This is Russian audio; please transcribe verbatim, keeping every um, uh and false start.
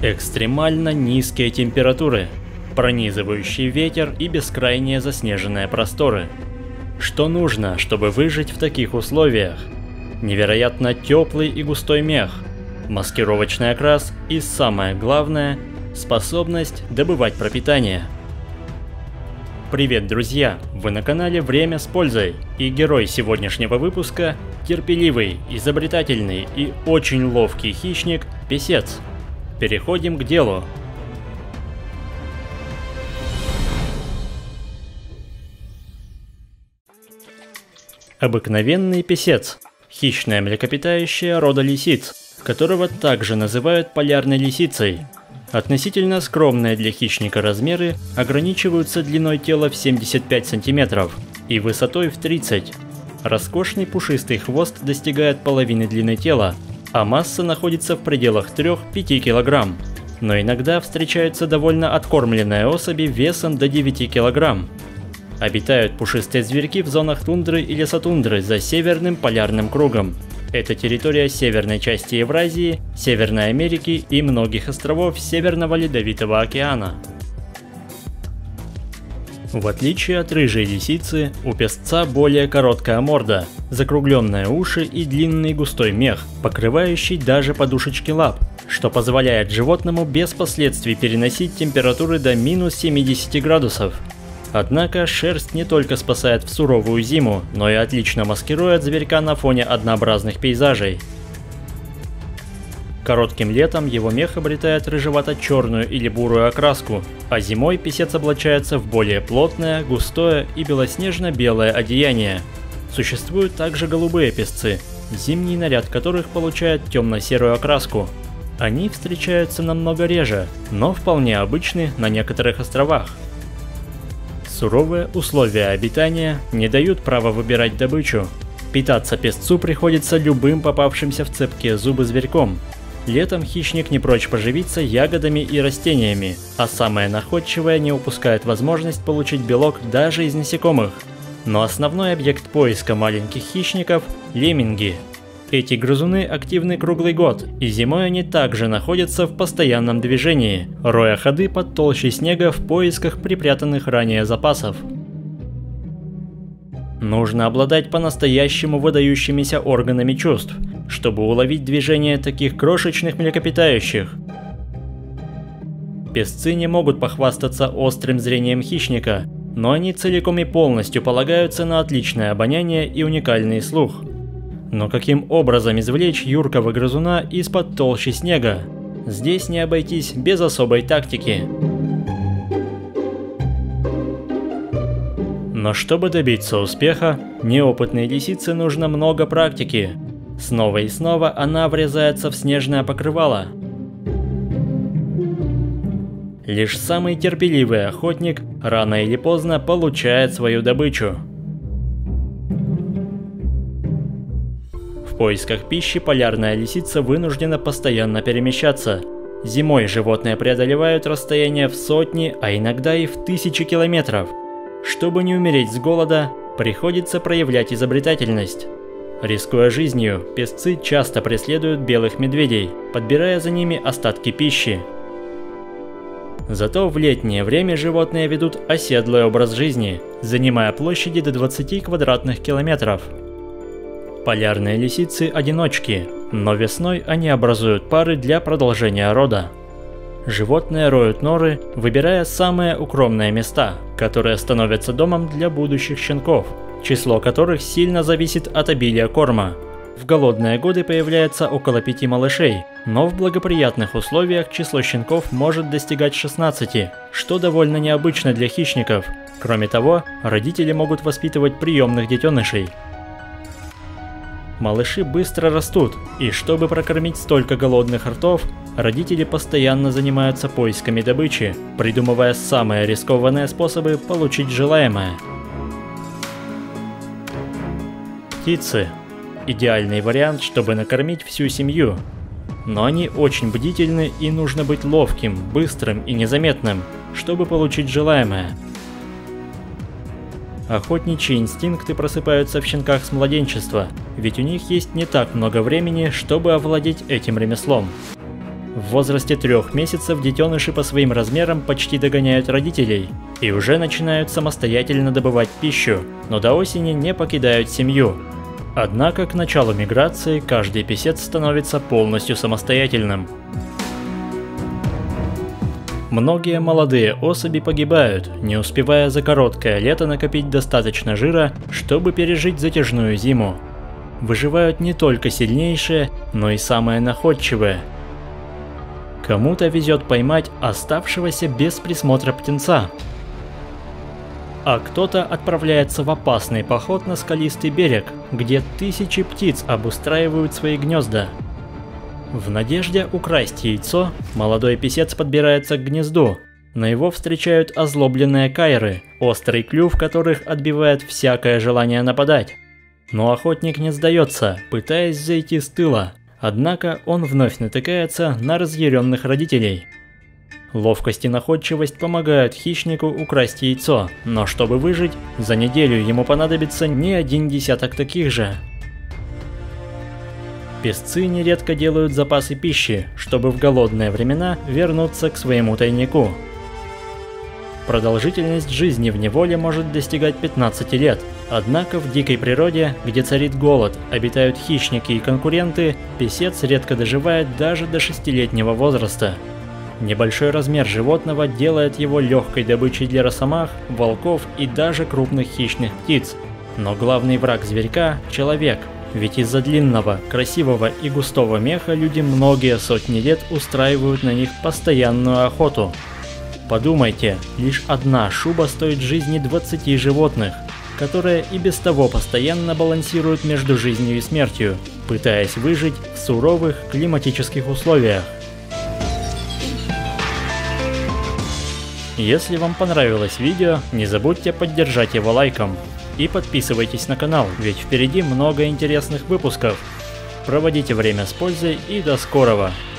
Экстремально низкие температуры, пронизывающий ветер и бескрайние заснеженные просторы. Что нужно, чтобы выжить в таких условиях? Невероятно теплый и густой мех, маскировочный окрас и, самое главное, способность добывать пропитание. Привет, друзья! Вы на канале Время с пользой, и герой сегодняшнего выпуска – терпеливый, изобретательный и очень ловкий хищник – песец. Переходим к делу. Обыкновенный песец – хищное млекопитающее рода лисиц, которого также называют полярной лисицей. Относительно скромные для хищника размеры ограничиваются длиной тела в семьдесят пять сантиметров и высотой в тридцать. Роскошный пушистый хвост достигает половины длины тела, а масса находится в пределах трёх-пяти килограмм. Но иногда встречаются довольно откормленные особи весом до девяти килограмм. Обитают пушистые зверьки в зонах тундры и лесотундры за Северным полярным кругом. Это территория северной части Евразии, Северной Америки и многих островов Северного Ледовитого океана. В отличие от рыжей лисицы, у песца более короткая морда, закругленные уши и длинный густой мех, покрывающий даже подушечки лап, что позволяет животному без последствий переносить температуры до минус семидесяти градусов. Однако шерсть не только спасает в суровую зиму, но и отлично маскирует зверька на фоне однообразных пейзажей. Коротким летом его мех обретает рыжевато-черную или бурую окраску, а зимой песец облачается в более плотное, густое и белоснежно-белое одеяние. Существуют также голубые песцы, зимний наряд которых получает темно-серую окраску. Они встречаются намного реже, но вполне обычны на некоторых островах. Суровые условия обитания не дают права выбирать добычу. Питаться песцу приходится любым попавшимся в цепкие зубы зверьком. Летом хищник не прочь поживиться ягодами и растениями, а самое находчивое не упускает возможность получить белок даже из насекомых. Но основной объект поиска маленьких хищников – лемминги. Эти грызуны активны круглый год, и зимой они также находятся в постоянном движении, роя ходы под толщей снега в поисках припрятанных ранее запасов. Нужно обладать по-настоящему выдающимися органами чувств, чтобы уловить движение таких крошечных млекопитающих. Песцы не могут похвастаться острым зрением хищника, но они целиком и полностью полагаются на отличное обоняние и уникальный слух. Но каким образом извлечь юркого грызуна из-под толщи снега? Здесь не обойтись без особой тактики. Но чтобы добиться успеха, неопытной лисице нужно много практики. Снова и снова она врезается в снежное покрывало. Лишь самый терпеливый охотник рано или поздно получает свою добычу. В поисках пищи полярная лисица вынуждена постоянно перемещаться. Зимой животные преодолевают расстояние в сотни, а иногда и в тысячи километров. Чтобы не умереть с голода, приходится проявлять изобретательность. Рискуя жизнью, песцы часто преследуют белых медведей, подбирая за ними остатки пищи. Зато в летнее время животные ведут оседлый образ жизни, занимая площади до двадцати квадратных километров. Полярные лисицы – одиночки, но весной они образуют пары для продолжения рода. Животные роют норы, выбирая самые укромные места, которые становятся домом для будущих щенков, число которых сильно зависит от обилия корма. В голодные годы появляется около пяти малышей, но в благоприятных условиях число щенков может достигать шестнадцати, что довольно необычно для хищников. Кроме того, родители могут воспитывать приемных детенышей. Малыши быстро растут, и чтобы прокормить столько голодных ртов, родители постоянно занимаются поисками добычи, придумывая самые рискованные способы получить желаемое. Птицы – идеальный вариант, чтобы накормить всю семью. Но они очень бдительны, и нужно быть ловким, быстрым и незаметным, чтобы получить желаемое. Охотничьи инстинкты просыпаются в щенках с младенчества, ведь у них есть не так много времени, чтобы овладеть этим ремеслом. В возрасте трех месяцев детеныши по своим размерам почти догоняют родителей и уже начинают самостоятельно добывать пищу, но до осени не покидают семью. Однако к началу миграции каждый писец становится полностью самостоятельным. Многие молодые особи погибают, не успевая за короткое лето накопить достаточно жира, чтобы пережить затяжную зиму. Выживают не только сильнейшие, но и самые находчивые. Кому-то везет поймать оставшегося без присмотра птенца, а кто-то отправляется в опасный поход на скалистый берег, где тысячи птиц обустраивают свои гнезда. В надежде украсть яйцо, молодой писец подбирается к гнезду. На его встречают озлобленные кайры, острый клюв которых отбивает всякое желание нападать. Но охотник не сдается, пытаясь зайти с тыла. Однако он вновь натыкается на разъяренных родителей. Ловкость и находчивость помогают хищнику украсть яйцо, но чтобы выжить, за неделю ему понадобится не один десяток таких же. Песцы нередко делают запасы пищи, чтобы в голодные времена вернуться к своему тайнику. Продолжительность жизни в неволе может достигать пятнадцати лет, однако в дикой природе, где царит голод, обитают хищники и конкуренты, писец редко доживает даже до шестилетнего возраста. Небольшой размер животного делает его легкой добычей для росомах, волков и даже крупных хищных птиц. Но главный враг зверька – человек, ведь из-за длинного, красивого и густого меха люди многие сотни лет устраивают на них постоянную охоту. Подумайте, лишь одна шуба стоит жизни двадцати животных, которые и без того постоянно балансируют между жизнью и смертью, пытаясь выжить в суровых климатических условиях. Если вам понравилось видео, не забудьте поддержать его лайком. И подписывайтесь на канал, ведь впереди много интересных выпусков. Проводите время с пользой и до скорого!